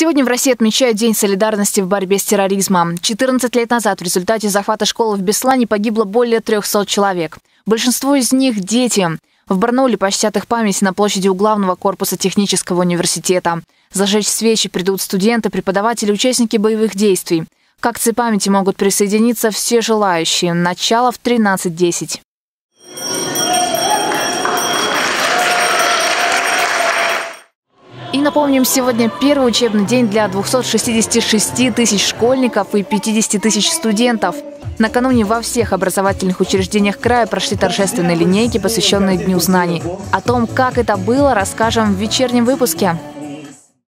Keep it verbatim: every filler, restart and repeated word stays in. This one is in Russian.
Сегодня в России отмечают День солидарности в борьбе с терроризмом. четырнадцать лет назад в результате захвата школы в Беслане погибло более трёхсот человек. Большинство из них – дети. В Барнауле почтят их память на площади у главного корпуса технического университета. Зажечь свечи придут студенты, преподаватели, участники боевых действий. К акции памяти могут присоединиться все желающие. Начало в тринадцать десять. И напомним, сегодня первый учебный день для двухсот шестидесяти шести тысяч школьников и пятидесяти тысяч студентов. Накануне во всех образовательных учреждениях края прошли торжественные линейки, посвященные Дню знаний. О том, как это было, расскажем в вечернем выпуске.